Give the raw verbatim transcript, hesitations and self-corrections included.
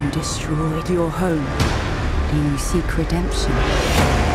You destroyed your home. Do you seek redemption?